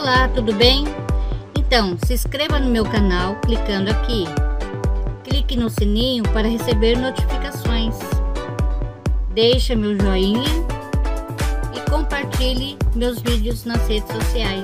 Olá, tudo bem? Então, se inscreva no meu canal clicando aqui. Clique no sininho para receber notificações. Deixe meu joinha e compartilhe meus vídeos nas redes sociais.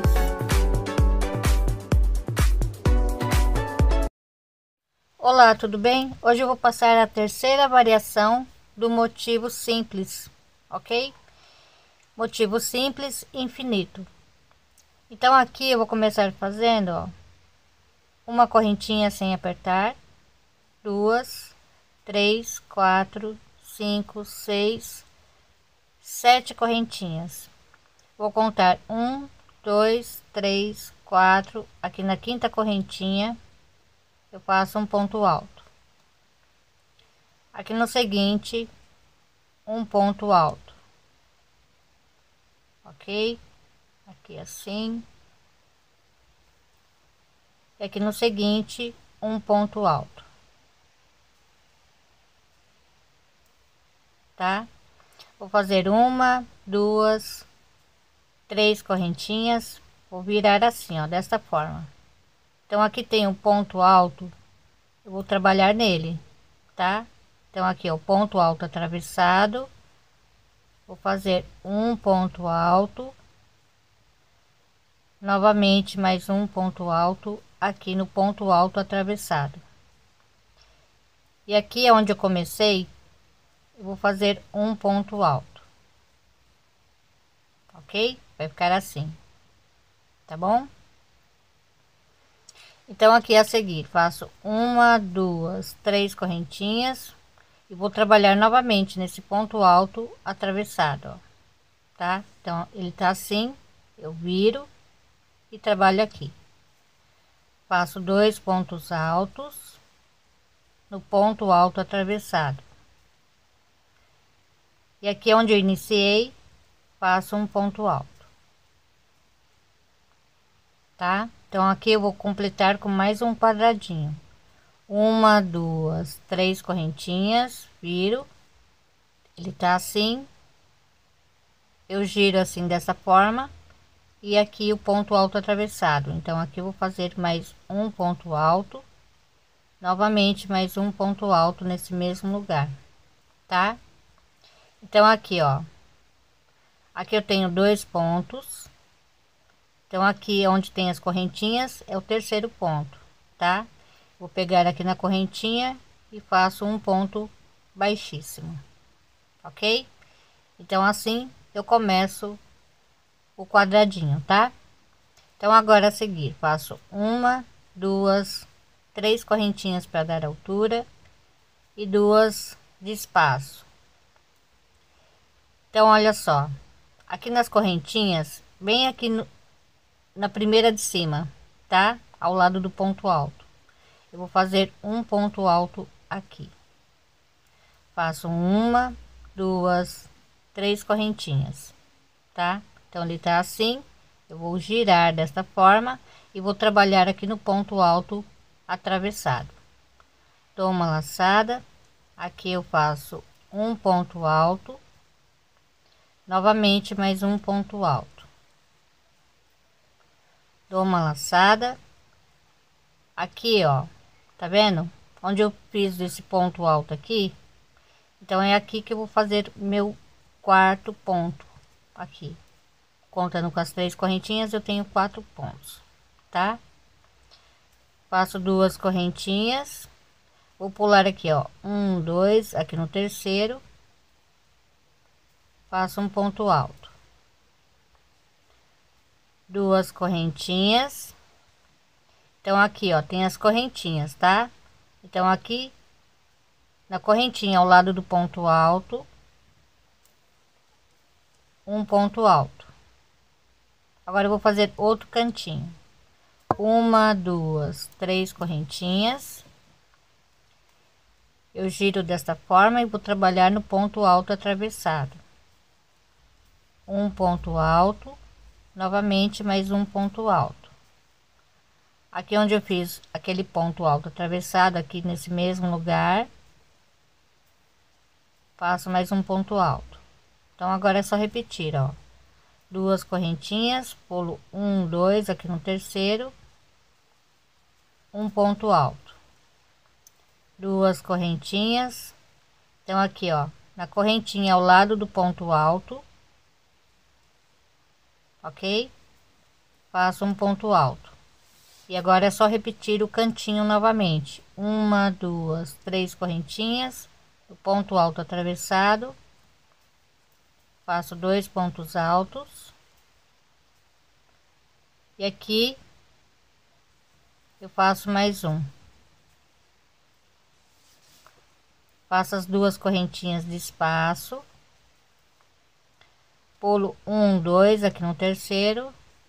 Olá, tudo bem? Hoje eu vou passar a terceira variação do motivo simples, ok? Motivo simples infinito. Então aqui eu vou começar fazendo, ó, uma correntinha sem apertar, 2, 3, 4, 5, 6, 7 correntinhas. Vou contar 1, 2, 3, 4. Aqui na quinta correntinha eu faço um ponto alto. Aqui no seguinte, um ponto alto, ok? Aqui assim. E aqui no seguinte, um ponto alto, tá? Vou fazer uma, duas, três correntinhas. Vou virar assim, ó, desta forma. Então aqui tem um ponto alto, eu vou trabalhar nele, tá? Então aqui é o ponto alto atravessado. Vou fazer um ponto alto, novamente mais um ponto alto aqui no ponto alto atravessado. E aqui é onde eu comecei, eu vou fazer um ponto alto, ok? Vai ficar assim, tá bom? Então aqui a seguir faço uma, duas, três correntinhas e vou trabalhar novamente nesse ponto alto atravessado, ó, tá? Então ele tá assim, eu viro e trabalho aqui. Faço dois pontos altos no ponto alto atravessado. E aqui onde eu iniciei, faço um ponto alto, tá? Então aqui eu vou completar com mais um quadradinho. Uma, duas, três correntinhas, viro, ele tá assim, eu giro assim dessa forma. E aqui o ponto alto atravessado. Então aqui eu vou fazer mais um ponto alto, novamente mais um ponto alto nesse mesmo lugar, tá? Então aqui, ó, aqui eu tenho dois pontos. Então aqui onde tem as correntinhas é o terceiro ponto, tá? Vou pegar aqui na correntinha e faço um ponto baixíssimo, ok? Então assim eu começo o quadradinho, tá? Então agora a seguir faço uma, duas, três correntinhas para dar altura e duas de espaço. Então olha só, aqui nas correntinhas, bem aqui na primeira de cima, tá? Ao lado do ponto alto, eu vou fazer um ponto alto aqui. Faço uma, duas, três correntinhas, tá? Então ele tá assim, eu vou girar desta forma e vou trabalhar aqui no ponto alto atravessado. Dou uma laçada, aqui eu faço um ponto alto, novamente mais um ponto alto. Dou uma laçada, aqui ó, tá vendo? Onde eu fiz esse ponto alto aqui, então é aqui que eu vou fazer meu quarto ponto aqui. Contando com as três correntinhas, eu tenho 4 pontos, tá? Faço duas correntinhas, vou pular aqui, ó, um, dois, aqui no terceiro, faço um ponto alto, duas correntinhas. Então aqui, ó, tem as correntinhas, tá? Então aqui na correntinha ao lado do ponto alto, um ponto alto. Agora eu vou fazer outro cantinho. Uma, duas, três correntinhas. Eu giro desta forma e vou trabalhar no ponto alto atravessado. Um ponto alto, novamente mais um ponto alto. Aqui onde eu fiz aquele ponto alto atravessado, aqui nesse mesmo lugar, faço mais um ponto alto. Então agora é só repetir, ó. duas correntinhas, pulo 1, 2 aqui no terceiro, um ponto alto, duas correntinhas. Então aqui, ó, na correntinha ao lado do ponto alto, ok? Faço um ponto alto. E agora é só repetir o cantinho novamente. Uma, duas, três correntinhas, o ponto alto atravessado, faço dois pontos altos. E aqui eu faço mais um. Faço as duas correntinhas de espaço, pulo 1, 2 aqui no terceiro,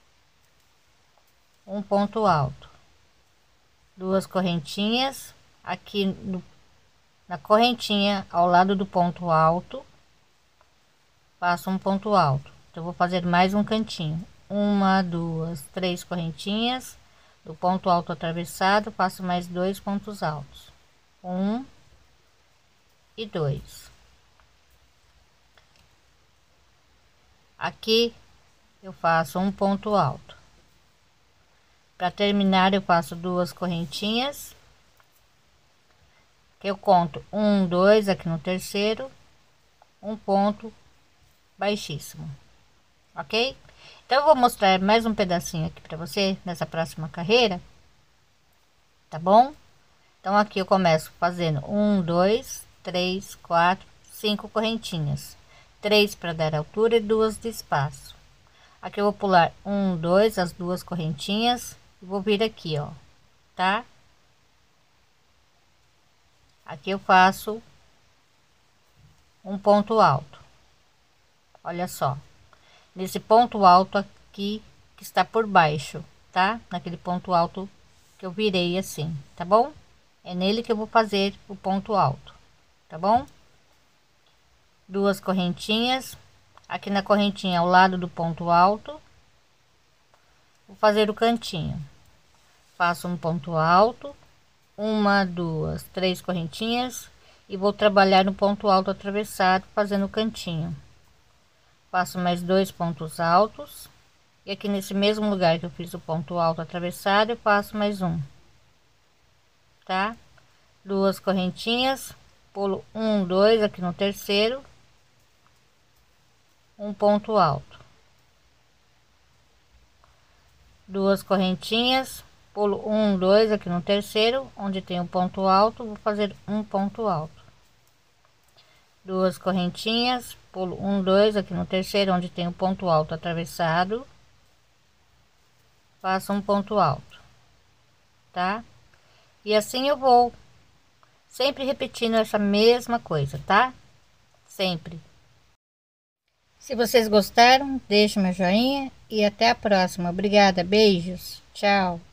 um ponto alto, duas correntinhas aqui na correntinha ao lado do ponto alto, faço um ponto alto. Então vou fazer mais um cantinho, uma, duas, três correntinhas, do ponto alto atravessado, faço mais dois pontos altos, um e dois. Aqui eu faço um ponto alto. Para terminar, eu faço duas correntinhas, que eu conto um, dois aqui no terceiro, um ponto baixíssimo, ok? Então eu vou mostrar mais um pedacinho aqui para você nessa próxima carreira, tá bom? Então aqui eu começo fazendo um, dois, três, quatro, cinco correntinhas, três para dar altura e duas de espaço. Aqui eu vou pular um, dois, as duas correntinhas e vou vir aqui, ó, tá? Aqui eu faço um ponto alto. Olha só, nesse ponto alto aqui que está por baixo, tá? Naquele ponto alto que eu virei assim, tá bom? É nele que eu vou fazer o ponto alto, tá bom? Duas correntinhas aqui na correntinha ao lado do ponto alto, vou fazer o cantinho, faço um ponto alto, uma, duas, três correntinhas e vou trabalhar no ponto alto atravessado fazendo o cantinho, faço mais dois pontos altos e aqui nesse mesmo lugar que eu fiz o ponto alto atravessado eu faço mais um, tá? Duas correntinhas, pulo um, dois aqui no terceiro, um ponto alto, duas correntinhas, pulo um, dois aqui no terceiro, onde tem um ponto alto, vou fazer um ponto alto, duas correntinhas, pulo um, dois aqui no terceiro, onde tem um ponto alto atravessado, faço um ponto alto, tá? E assim eu vou sempre repetindo essa mesma coisa, tá? Sempre. Se vocês gostaram, deixe meu joinha e até a próxima. Obrigada, beijos, tchau.